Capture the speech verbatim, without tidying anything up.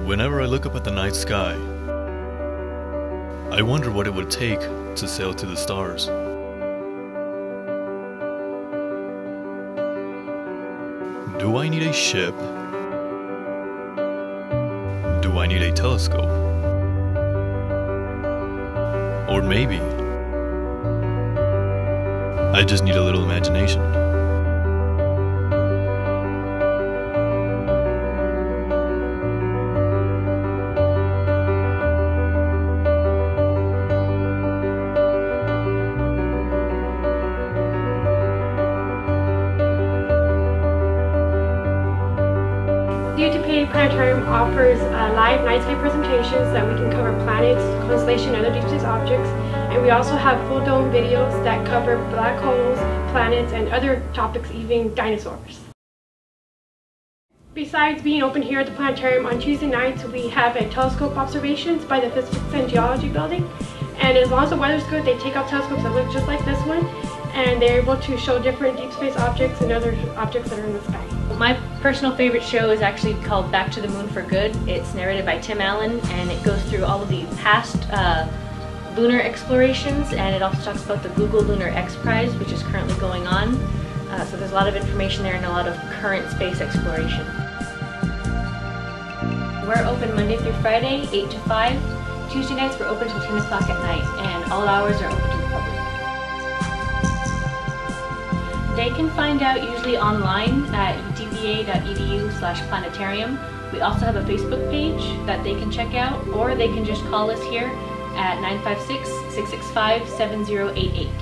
Whenever I look up at the night sky, I wonder what it would take to sail to the stars. Do I need a ship? Do I need a telescope? Or maybe I just need a little imagination. The U T P A Planetarium offers uh, live night sky presentations that we can cover planets, constellations, and other deep space objects. And we also have full dome videos that cover black holes, planets, and other topics, even dinosaurs. Besides being open here at the planetarium on Tuesday nights, we have a telescope observations by the Physics and Geology building. And as long as the weather's good, they take out telescopes that look just like this one, and they're able to show different deep space objects and other objects that are in the sky. My personal favorite show is actually called Back to the Moon for Good. It's narrated by Tim Allen, and it goes through all of the past uh, lunar explorations, and it also talks about the Google Lunar X Prize, which is currently going on. Uh, so there's a lot of information there and a lot of current space exploration. We're open Monday through Friday, eight to five. Tuesday nights we're open until ten o'clock at night, and all hours are open to the public. They can find out usually online at u t p a dot e d u slash planetarium. We also have a Facebook page that they can check out, or they can just call us here at nine five six, six six five, seven zero eight eight.